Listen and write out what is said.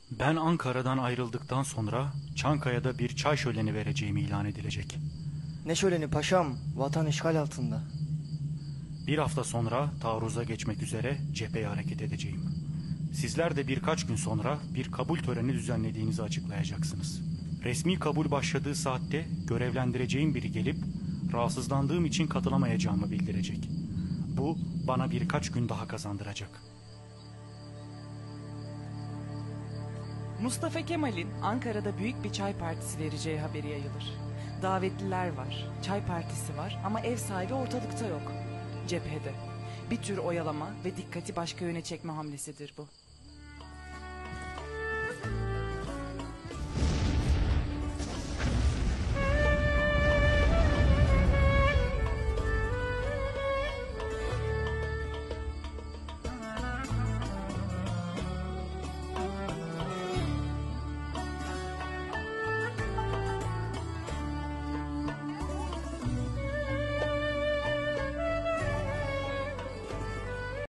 Ben Ankara'dan ayrıldıktan sonra Çankaya'da bir çay şöleni vereceğim ilan edilecek. Ne şöleni paşam, vatan işgal altında. Bir hafta sonra taarruza geçmek üzere cepheye hareket edeceğim. Sizler de birkaç gün sonra bir kabul töreni düzenlediğinizi açıklayacaksınız. Resmi kabul başladığı saatte görevlendireceğim biri gelip rahatsızlandığım için katılamayacağımı bildirecek. Bu bana birkaç gün daha kazandıracak. Mustafa Kemal'in Ankara'da büyük bir çay partisi vereceği haberi yayılır. Davetliler var, çay partisi var ama ev sahibi ortalıkta yok. Cephede. Bir tür oyalama ve dikkati başka yöne çekme hamlesidir bu.